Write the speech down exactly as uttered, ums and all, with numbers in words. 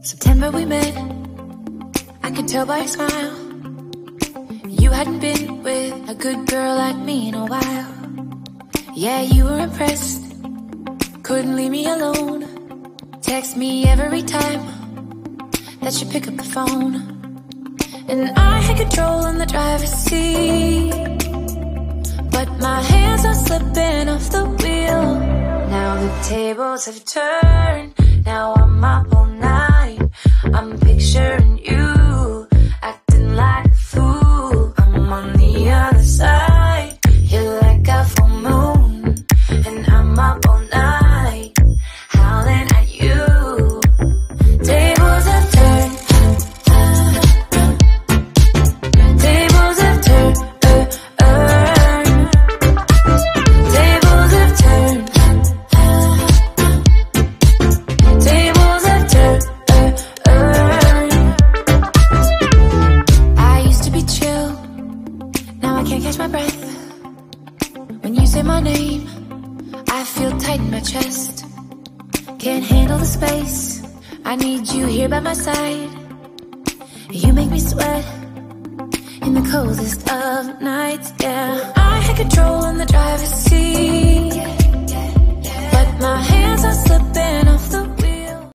September we met, I could tell by your smile. You hadn't been with a good girl like me in a while. Yeah, you were impressed, couldn't leave me alone. Text me every time that you pick up the phone. And I had control in the driver's seat, but my hands are slipping off the wheel. Now the tables have turned, now I'm up all night. I'm picturing you, acting like a fool. I'm on the other side, you're like a full moon, and I'm up all night, howling at you. Tables have turned, tables have turned, uh, uh. Tables have turned, tables have turned, uh, uh. I used to be chill, now I can't catch my breath. When you say my name, I feel tight in my chest. Can't handle the space, I need you here by my side. You make me sweat in the coldest of nights, yeah. I had control in the driver's seat, but my hands are slipping